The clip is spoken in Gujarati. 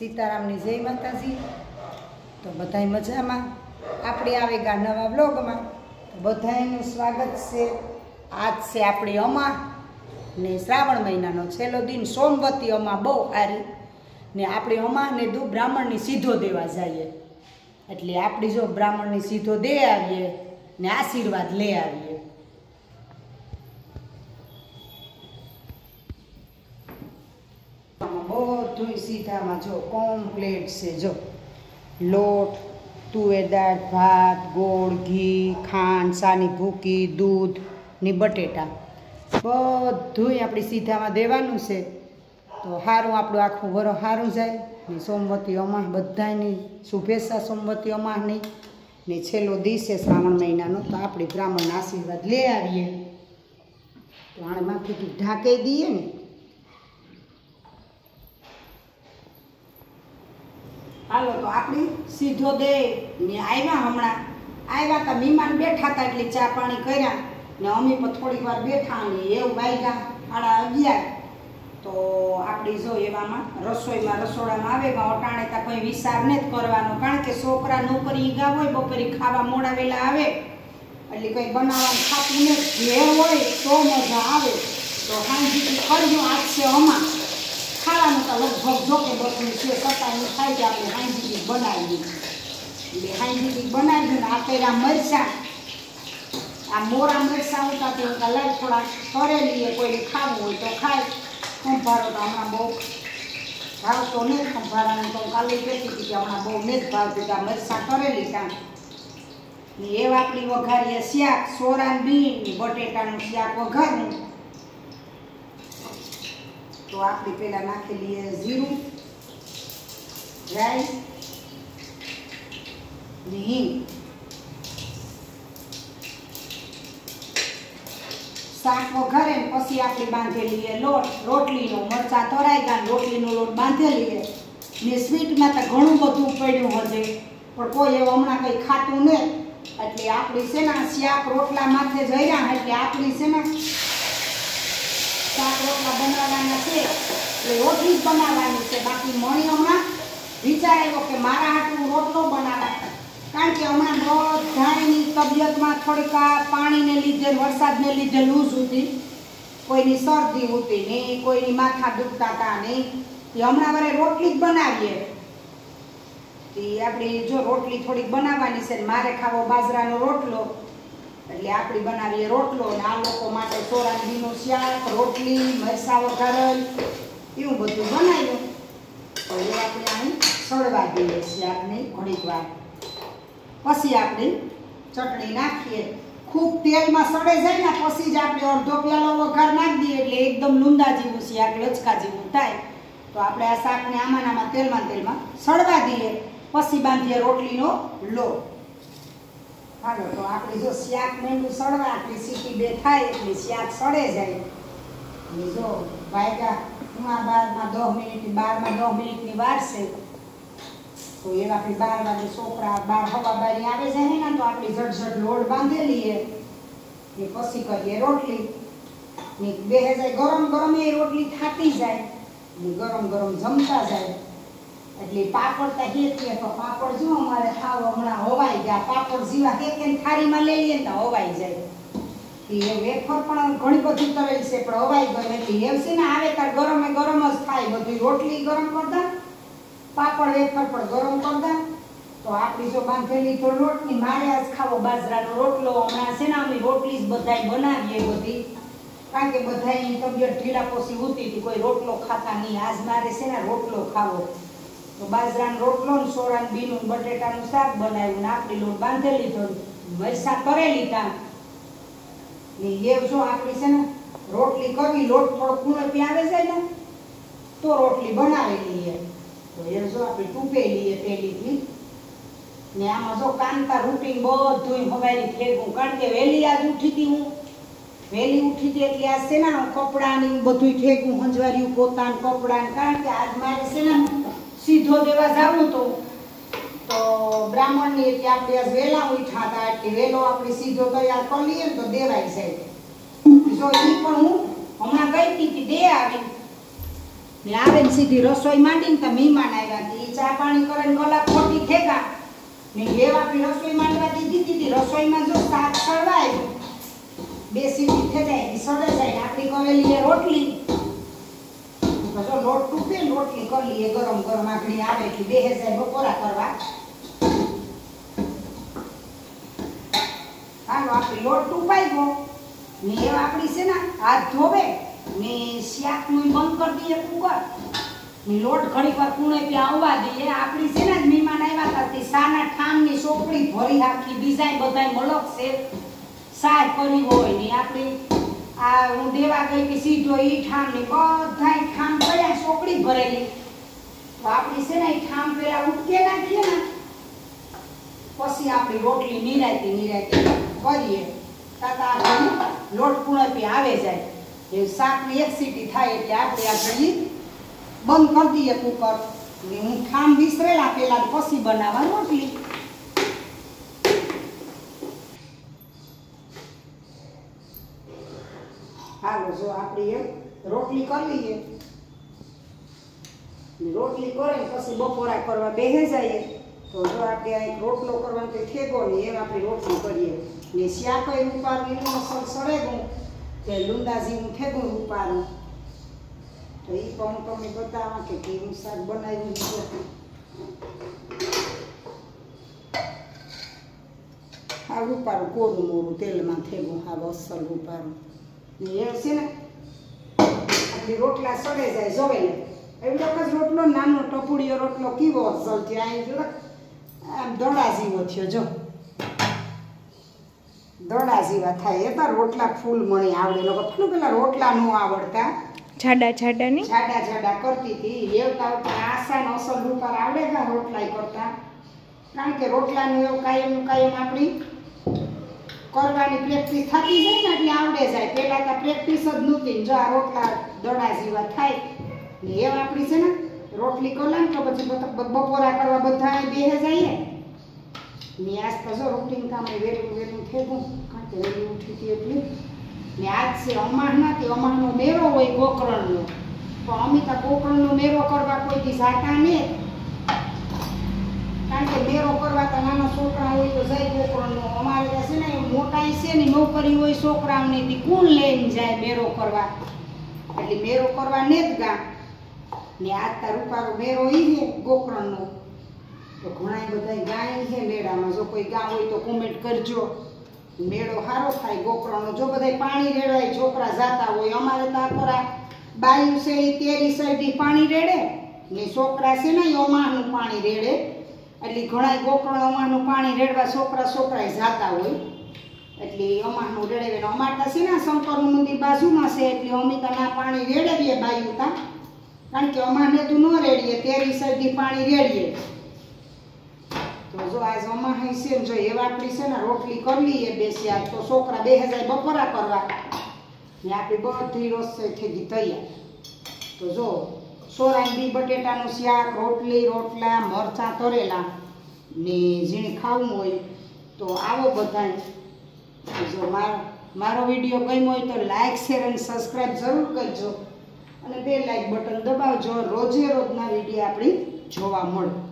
सीतारामनी जय माताजी। तो बधाई मजा में अपने आवेगा नवा व्लॉग में। तो बधाईनु स्वागत से। आज से अपनी अमा ने श्रावण महीना छेल्लो दिन सोमवती अमा बहु सारी ने अपनी अमा ने दू ब्राह्मण सीधो देवा जाइए एटले आपणी जो ब्राह्मण सीधो दे आवीए ने आशीर्वाद ले आवीए। બધું સીધામાં જો કમ્પ્લીટ છે। જો લોટ, તુવેર દાળ, ભાત, ગોળ, ઘી, ખાંડ, સાની ભૂકી, દૂધ ને બટેટા બધું આપણી સીધામાં દેવાનું છે। તો સારું આપણું આખું વરસ સારું જાય ને સોમવતી અમાસ બધાની શુભેચ્છા સોમવતી અમાસની ને છેલ્લો દિવસ છે શ્રાવણ મહિનાનો। તો આપણે બ્રાહ્મણ આશીર્વાદ લઈ આવીએ। તો આને માથેથી ઢાંકી દઈએ ને। हालो तो आपणी सीधो दे ने आव्या हमणा आव्या तो मेहमान बैठा था એટલે ચા પાણી કર્યા ને અમે પણ થોડીક વાર બેઠા ને એવું વાગ્યા 11:30 તો આપણી જો એવામાં રસોઈમાં રસોડામાં આવેગા અટાણે તા કોઈ વિચાર ન કરવાનો કારણ કે છોકરા નોકરી ગા હોય બપોરે ખાવા મોડા વેલા આવે એટલે કોઈ બનાવવાનું ખાતું ને ઘેર હોય તો મજા આવે। તો હાંજી કરજો આજ છે અમા ખાવાનું તો લગભગ જો કે બધું છે સતાનું ખાઈ જાય આપણે હાંજી બનાવી એટલે હાંજી બનાવી ને આ કર્યા મરચાં આ મોરા મરચાં ઉતારતી હું લાગ થોડા કરેલી કોઈને ખાવું હોય તો ખાય। ખંભારો તો હમણાં બહુ ભાવતો નહીં ખંભારાને તો કાલે કહેતી હતી કે હમણાં બહુ નહીં ભાવતું કે આ મરચાં કરેલી કામ ને એવા આપણી વઘારીએ શાક સોરાન બીન બટેટાનું શાક વઘારું। तो आपने पहला नाखी लिए जीरू राई हींग शाक वघारे पछी आपणे बांधेली लोट रोटली नो मरचा तराई गया रोटली नो लोट बांधेली ने स्वीट में तो घणुं बधुं पड्युं हजे पण कोई एवुं हमणां कई खातुं नहीं एटले आपणी सेना शाक रोटला माथे जईरा एटले आपणी सेना शाक रोटला बनावाना छे એટલે રોટલી જ બનાવવાની છે। બાકી મણી હમણાં વિચાર આવ્યો કે મારા હાટું રોટલો બનાવવા કારણ કે હમણાં બધાની તબિયતમાં થોડીક પાણીને લીધે વરસાદને લીધે લૂઝ હતી કોઈની શરદી હતી ને કોઈની માથા દુખતા હતા ને હમણાં વરે રોટલી જ બનાવીએ તે આપણે જો રોટલી થોડીક બનાવવાની છે મારે ખાવો બાજરાનો રોટલો એટલે આપણી બનાવીએ રોટલો ને આ લોકો માટે સોરાનીનું શાક રોટલી મરચાં વઘારેલ એવું બધું બનાવ્યું। તો એ આપણે અહીં સળવા દઈએ શાકને ઘણીક વાર પછી આપણે ચટણી નાખીએ ખૂબ તેલમાં સળે જાય ને પછી જ આપણે અડધો પ્યાલો વઘાર નાખી દઈએ એટલે એકદમ લૂંદા જેવું શાક લચકા જેવું થાય। તો આપણે આ શાકને આમાં તેલમાં સળવા દઈએ પછી બાંધીએ રોટલીનો લોટ। हालो तो आपणे जो शाक मेंढू सड़वा आपणी सीटी बे थाय एटले शाक सड़े जाए जो वाग्या 12 मिनिट 10 मिनिटनी वार छे। तो एवा आपणी 12 वागे छोकरा 12 हवा बारी आवे जाए ने तो आपणी झटझट लोट बांधेली है ने पछी करीए रोटली ने बेहे जाए गरम गरम ए रोटली थाती जाए ने गरम गरम जमता जाए એટલે પાપડ તો હેતીએ તો પાપડ જો અમારે ખાવ હમણાં હોવાઈ ગયા પાપડ જીવા કે થાળીમાં લઈ લઈએ તો હોવાઈ જાય એ વેફર પણ ઘણી બધી તરેલી છે પણ હોવાઈ ગઈ એટલે એવસી ને આવે તાર ગરમે ગરમ જ થાય બધી રોટલી ગરમ કરતા પાપડ વેફર પણ ગરમ કરતા। તો આપણી જો બાંધેલી તો રોટલી મારે આજ ખાવો બાજરાનો રોટલો હમણાં છે ને અમે રોટલી જ બધાય બનાવીએ બધી કારણ કે બધાની તબિયત ઢીલા પોસી ઉતી હતી કોઈ રોટલો ખાતા નહીં આજ મારે છે ને રોટલો ખાવો। तो बाजरानो रोटलो ने सोरान बीनु बटेटानुं शाक बनाव्युं आपणी लोट बांधी लीधो मरचा करे लीधा ने ये जो आपणी छे ने रोटली करवी लोट थोड़ो कूणपी आवे जाय ने तो रोटली बनावी लईए। तो ये जो आपणी टूपे लईए पेलीथी ने आमां जो कांता रूटीन बधुंय हवारी फेगुं कारण के वेली आज उठीती हूँ वेली उठीती एटले आज छे ने कपड़ा ने बधुंय ठेगुं हंजवार्युं पोतान कपड़ा कारण के आज मारे छे ने सीधो देवा जाऊँ तो ब्राह्मण ने आपणे आज वेला उठा था एटले वेलो आपणे सीधो तैयार कर लीए तो देवाई जाए। जो ई पण हूँ हमणां गई थी दे आवी ને આવે ને સીધી રસોઈ માંડીને તો મહેમાન આવ્યા હતી એ ચા પાણી કરે ને કલાક ખોટી થેગા ને એ આપણી રસોઈ માંડવા દીધી રસોઈમાં જો શાક સળવાય 2 સીટી થઈ જાય સળે જાય આપણી કરેલી રોટલી જો લોટ તૂટે રોટલી કરી લઈએ ગરમ ગરમ આપણી આવે એટલે બેહે જાય બપોરા કરવા હાલો આપણી લોટ તૂપાઈ ગયો ને એ આપણી છે ને હાથ ધોવે ને શાકનું બંધ કરી દઈએ કુકર ને લોટ ઘણી વાર કુણે ત્યાં આવવા દઈએ આપણી છે ને મહેમાન આવ્યા હતા તે સાના ઠામની સોપડી ભરી રાખી બીજા બધાય મલક છે સાય કરી હોય ને આપણી આ હું દેવા ગઈ કે સીધો ઈ ઠામ ને બધાય ઠામ પડ્યા સોપડી ભરેલી તો આપણી છે ને ઈ ઠામ પેલા ઉટકે નાખીએ ને પછી આપણી રોટલી નિરાયતી કરીએ તાતા આપણી લોટ કુણપી આવે જાય એ શાકની 1 સીટી થાય એટલે આપણે બંધ કરી દઈએ કુકર ને હું ઠામ વિસરેલા પેલા પછી બનાવવા રોટલી હાલો જો આપણી રોટલી કરી લઈએ રોટલી કરે પછી બપોરા કરવા બેહે જઈએ તો જો આપણે આ રોટલો કરવાનો કંઈ ઠેકો નહીં એમ આપણે રોટલી કરીએ ને શાક ઉપાડું એનું અસર સળેગું કે લુંદાજી હું ઠેકું ઉપાડું તો એ પણ હું તમને બતાવવા કે કેવું શાક બનાવ્યું છે આ ઉપાડું કોરું મોરું તેલમાં થેગું હા અસલ ઉપાડું એ છે ને આપણી રોટલા સડે જાય જોવે ને એવી વખત રોટલો નાનો ટપુડીયો રોટલો કેવો અસલ છે અહીં જો આમ દડા જેવો થયો જો દડા જેવા થાય એ તો રોટલા ફૂલ મણી આવડે લોકો પેલું પેલા રોટલા નો આવડતા જાડા ની જાડા કરતી હતી એવતા આસાન અસલ ઉપર આવડે કા રોટલા કરતા કારણ કે રોટલાનું એવું કાયમ આપણી કરવાની પ્રેક્ટિસ થતી જાય ને એટલે આવડે જાય પહેલા તો પ્રેક્ટિસ જ નહોતી જો આ રોટલા દડા જેવા થાય ને એમ આપણી છે ને રોટલી કરલા તો પછી બપોરા કરવા બધા બેહે જઈએ ને આજ તો જો રૂટીન કામ વેલું થેગું કારણ કે વહેલી ઉઠી હતી એટલે ને આજ છે અમાહનો મેરો હોય ગોકરણનો તો અમે તો ગોકરણનો મેરો કરવા કોઈથી જાતા નહીં કારણ કે મેરો કરવા તો નાના છોકરા હોય તો જાય ગોકરણનો અમારે છે ને મોટા છે ને નોકરી હોય છોકરાઓની કોણ લઈને જાય મેરો કરવા એટલે મેરો કરવા ને જ ગા ને આજ તાર રૂપારો મેરો ઈ છે ગોકરણનો તો ઘણા બધા ગાય છે મેળામાં જો કોઈ ગા હોય તો કોમેન્ટ કરજો મેળો સારો થાય ગોકરણનો જો બધા પાણી રેડવાય છોકરા જાતા હોય અમારે તો આખરા બાયું છે એ તેરી સાઈડથી પાણી રેડે ને છોકરા છે ને એ અમારનું પાણી રેડે એટલે ઘણા ગોકરણ અમારનું પાણી રેડવા છોકરા જાતા હોય એટલે અમારનું રેડે અમારતા છે ને શંકરનું મંદિર બાજુમાં છે એટલે અમિતાના પાણી રેડવીએ બાયું તા કારણ કે અમારને તું ન રેડીએ તેરી સાઈડથી પાણી રેડીએ તો જો આજ અમાહી છે ને જો એવા આપણી છે ને રોટલી કરી લઈએ બેસ્યા તો છોકરા બેહે જાય બપોરા કરવા ને આપણી બધી રસોઈ થઈ ગઈ તૈયાર તો જો સોરાંગી બટેટાનું શાક રોટલી રોટલા મરચાં તરેલા ને જેને ખાવું હોય તો આવો બધાય જો મારો વિડીયો ગમ્યો હોય તો લાઈક શેર અને સબસ્ક્રાઈબ જરૂર કરજો અને બે લાઈક બટન દબાવજો રોજે રોજના વિડીયો આપણી જોવા મળે